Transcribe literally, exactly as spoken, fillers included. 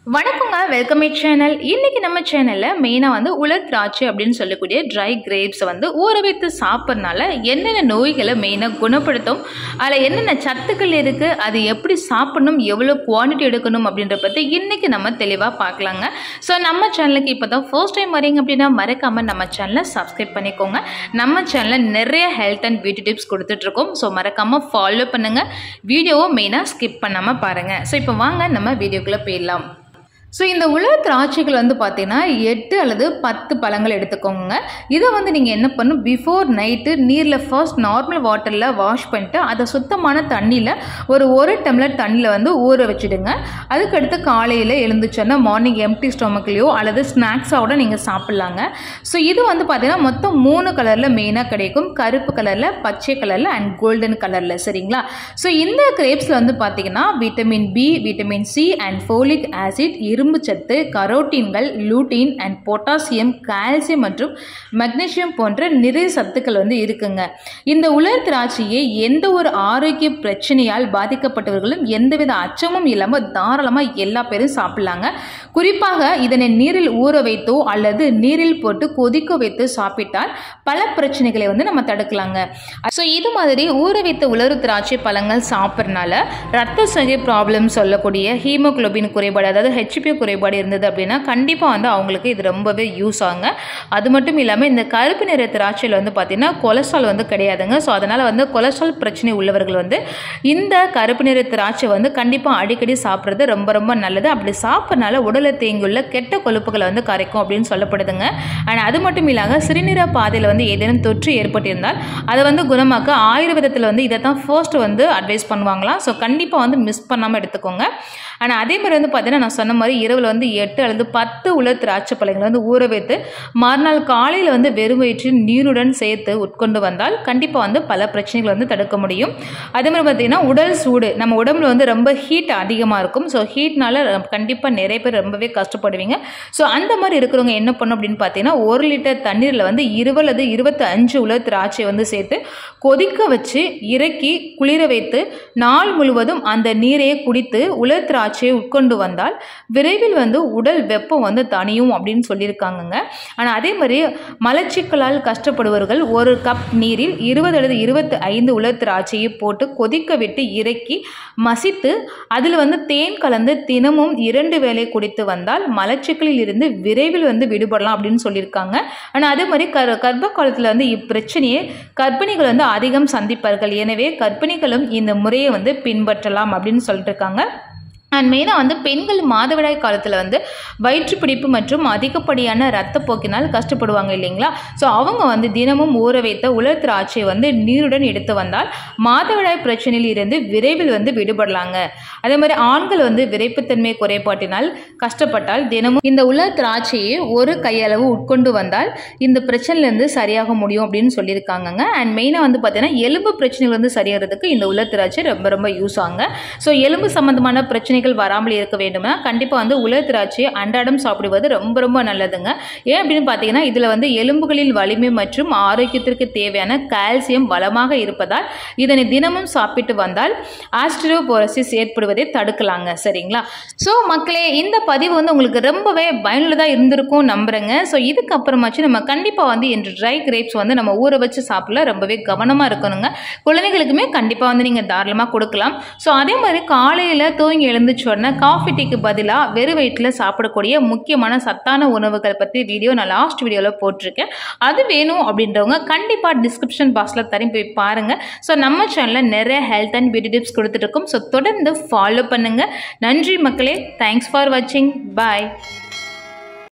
வணக்கங்க, welcome my channel. இன்னைக்கு நம்ம சேனல்ல மெயினா வந்து உலர் திராட்சை அப்படின்னு சொல்லக்கூடிய ட்ரை கிரேப்ஸ் வந்து ஊற வைத்து சாப்பிட்றதுனால என்னென்ன நோய்களை மெயினா குணப்படுத்தும், அதில் என்னென்ன சத்துக்கள் இருக்கு, அது எப்படி சாப்பிடணும், எவ்வளோ குவான்டிட்டி எடுக்கணும் அப்படின்ற பற்றி இன்னைக்கு நம்ம தெளிவாக பார்க்கலாங்க. ஸோ நம்ம சேனலுக்கு இப்போ தான் ஃபர்ஸ்ட் டைம் வரீங்க அப்படின்னா மறக்காம நம்ம சேனலை சப்ஸ்கிரைப் பண்ணிக்கோங்க. நம்ம சேனலில் நிறைய ஹெல்த் அண்ட் பியூட்டி டிப்ஸ் கொடுத்துட்ருக்கோம். ஸோ மறக்காம ஃபாலோ பண்ணுங்க. வீடியோவை மெயினாக ஸ்கிப் பண்ணாமல் பாருங்க. ஸோ இப்போ வாங்க நம்ம வீடியோக்குள்ளே போயிடலாம். ஸோ இந்த உலர் திராட்சைகள் வந்து பார்த்தீங்கன்னா எட்டு அல்லது பத்து பழங்கள் எடுத்துக்கோங்க. இதை வந்து நீங்கள் என்ன பண்ணணும், பிஃபோர் நைட்டு நீரில் ஃபர்ஸ்ட் நார்மல் வாட்டரில் வாஷ் பண்ணிட்டு அதை சுத்தமான தண்ணியில் ஒரு ஒரு டம்ளர் தண்ணியில் வந்து ஊற வச்சுடுங்க. அதுக்கடுத்து காலையில் எழுந்துச்சோன்னா மார்னிங் எம்டி ஸ்டொமக்லேயோ அல்லது ஸ்நாக்ஸாவோட நீங்கள் சாப்பிட்லாங்க. ஸோ இது வந்து பார்த்தீங்கன்னா மொத்தம் மூணு கலரில் மெயினாக கிடைக்கும். கருப்பு கலரில், பச்சை கலரில் அண்ட் கோல்டன் கலரில். சரிங்களா? ஸோ இந்த கிரேப்ஸில் வந்து பார்த்தீங்கன்னா vitamin B, vitamin C and folic acid, இரும்பு சத்து, கரோட்டீன்கள், லூட்டின் அண்ட் பொட்டாசியம், கால்சியம் மற்றும் மெக்னீசியம் போன்ற நிறைய சத்துக்கள் வந்து இருக்குங்க. இந்த உலர் திராட்சையை எந்த ஒரு ஆரோக்கிய பிரச்சனையால் பாதிக்கப்பட்டவர்களும் எந்தவித அச்சமும் இல்லாமல் தாராளமாக எல்லா பேரும் சாப்பிடலாங்க. குறிப்பாக இதனை நீரில் ஊற வைத்தோ அல்லது நீரில் போட்டு கொதிக்க வைத்து சாப்பிட்டால் பல பிரச்சனைகளை வந்து நம்ம தடுக்கலாங்க. ஸோ இது மாதிரி ஊற வைத்த உலர் திராட்சை பழங்கள் சாப்பிட்றதுனால ரத்த சோகை ப்ராப்ளம் சொல்லக்கூடிய ஹீமோகுளோபின் குறைபாடு, அதாவது ஹெச்பி குறைபாடு இருந்தது அப்படின்னா கண்டிப்பாக வந்து அவங்களுக்கு இது ரொம்பவே யூஸ் ஆகுங்க. அது மட்டும் இல்லாமல் இந்த கருப்பு நிற திராட்சையில் வந்து பார்த்தீங்கன்னா கொலஸ்ட்ரால் வந்து கிடையாதுங்க. ஸோ அதனால் வந்து கொலஸ்ட்ரால் பிரச்சனை உள்ளவர்கள் வந்து இந்த கருப்பு நிற திராட்சை வந்து கண்டிப்பாக அடிக்கடி சாப்பிட்றது ரொம்ப ரொம்ப நல்லது. அப்படி சாப்பிட்றதுனால உடலில் தேங்கியுள்ள கெட்ட கொழுப்புகளை வந்து கரைக்கும் அப்படின்னு சொல்லப்படுதுங்க. அண்ட் அது மட்டும் இல்லாமல் சிறுநீர பாதையில் வந்து ஏதேனும் தொற்று ஏற்பட்டிருந்தால் அதை வந்து குணமாக்க ஆயுர்வேதத்தில் வந்து இதை தான் ஃபர்ஸ்ட் வந்து அட்வைஸ் பண்ணுவாங்களாம். ஸோ கண்டிப்பாக வந்து மிஸ் பண்ணாமல் எடுத்துக்கோங்க. ஆனால் அதே மாதிரி வந்து பார்த்தீங்கன்னா நான் சொன்ன மாதிரி இரவில் வந்து எட்டு அல்லது பத்து உலர் திராட்சை பழங்களை வந்து ஊற வைத்து மறுநாள் காலையில் வந்து வெறும் வயிற்றில் நீருடன் சேர்த்து உட்கொண்டு வந்தால் கண்டிப்பாக வந்து பல பிரச்சனைகளை வந்து தடுக்க முடியும். அதே மாதிரி பார்த்தீங்கன்னா உடல் சூடு, நம்ம உடம்புல வந்து ரொம்ப ஹீட் அதிகமாக இருக்கும். ஸோ ஹீட்னால கண்டிப்பாக நிறைய பேர் ரொம்பவே கஷ்டப்படுவீங்க. ஸோ அந்த மாதிரி இருக்கிறவங்க என்ன பண்ணும் அப்படின்னு பார்த்தீங்கன்னா ஒரு லிட்டர் தண்ணீரில் வந்து இருபது அல்லது இருபத்தி அஞ்சு உலர் திராட்சை வந்து சேர்த்து கொதிக்க வச்சு இறக்கி குளிர வைத்து நாள் முழுவதும் அந்த நீரையே குடித்து உலர் திராட்சையை உட்கொண்டு வந்தால் விரைவில் வந்து உடல் வெப்பம் வந்து தணியும் அப்படின்னு சொல்லியிருக்காங்கங்க. ஆனால் அதே மாதிரி மலச்சிக்கலால் கஷ்டப்படுபவர்கள் ஒரு கப் நீரில் இருபது அல்லது இருபத்தி ஐந்து உலர் திராட்சையை போட்டு கொதிக்க விட்டு இறக்கி மசித்து அதில் வந்து தேன் கலந்து தினமும் இரண்டு வேளை குடித்து வந்தால் மலச்சிக்கலில் இருந்து விரைவில் வந்து விடுபடலாம் அப்படின்னு சொல்லியிருக்காங்க. ஆனால் அதே மாதிரி கர் கர்ப்ப காலத்தில் வந்து இப்பிரச்சனையை கர்ப்பிணிகள் வந்து அதிகம் சந்திப்பார்கள். எனவே கர்ப்பிணிகளும் இந்த முறையை வந்து பின்பற்றலாம் அப்படின்னு சொல்லிட்டு இருக்காங்க. அண்ட் மெயினாக வந்து பெண்கள் மாதவிடாய் காலத்தில் வந்து வயிற்று பிடிப்பு மற்றும் அதிகப்படியான ரத்தப்போக்கினால் கஷ்டப்படுவாங்க இல்லைங்களா? ஸோ அவங்க வந்து தினமும் ஊற வைத்த உலர் திராட்சை வந்து நீருடன் எடுத்து வந்தால் மாதவிடாய் பிரச்சனையில் இருந்து விரைவில் வந்து விடுபடலாங்க. அதே மாதிரி ஆண்கள் வந்து விரைப்புத்தன்மை குறைபாட்டினால் கஷ்டப்பட்டால் தினமும் இந்த உலர் திராட்சையை ஒரு கையளவு உட்கொண்டு வந்தால் இந்த பிரச்சனையிலேருந்து சரியாக முடியும் அப்படின்னு சொல்லியிருக்காங்கங்க. அண்ட் மெயினாக வந்து பார்த்தீங்கன்னா எலும்பு பிரச்சனைகள் வந்து சரியாகிறதுக்கு இந்த உலர் திராட்சை ரொம்ப ரொம்ப யூஸ் ஆகுங்க. ஸோ எலும்பு சம்பந்தமான பிரச்சனை வராமல் இருக்க வேண்டும்னா கண்டிப்பாக வந்து உலர் திராட்சையை அன்றாடம் சாப்பிடுவது ரொம்ப ரொம்ப நல்லதுங்க. ஏன் அப்படின்னு பார்த்தீங்கன்னா இதில் வந்து எலும்புகளின் வலிமை மற்றும் ஆரோக்கியத்திற்கு தேவையான கால்சியம் வளமாக இருப்பதால் இதனை தினமும் சாப்பிட்டு வந்தால் ஆஸ்டியோபோரோசிஸ் ஏற்படுவதை தடுக்கலாங்க. சரிங்களா? ஸோ மக்களே, இந்த பதிவு வந்து உங்களுக்கு ரொம்பவே பயனுள்ளதாக இருந்திருக்கும் நம்புறேங்க. ஸோ இதுக்கப்புறமாச்சும் நம்ம கண்டிப்பாக வந்து இந்த ட்ரை கிரேப்ஸ் வந்து நம்ம ஊற வச்சு சாப்பிடல ரொம்பவே கவனமாக இருக்கணுங்க. குழந்தைகளுக்குமே கண்டிப்பாக வந்து நீங்கள் தாராளமாக கொடுக்கலாம். ஸோ அதே மாதிரி காலையில் தூங்கி எழுந்து சொன்ன காஃபி டீக்கு பதிலாக வெறும் வயிற்றில் சாப்பிடக்கூடிய முக்கியமான சத்தான உணவுகள் பற்றி வீடியோ நான் லாஸ்ட் வீடியோவில் போட்டிருக்கேன். அது வேணும் அப்படின்றவங்க கண்டிப்பாக டிஸ்கிரிப்ஷன் பாக்ஸில் தரேன், போய் பாருங்கள். ஸோ நம்ம சேனலில் நிறைய ஹெல்த் அண்ட் பியூட்டி டிப்ஸ் கொடுத்துட்டு இருக்கோம். ஸோ தொடர்ந்து ஃபாலோ பண்ணுங்கள். நன்றி மக்களே. தேங்க்ஸ் ஃபார் வாட்சிங். பாய்.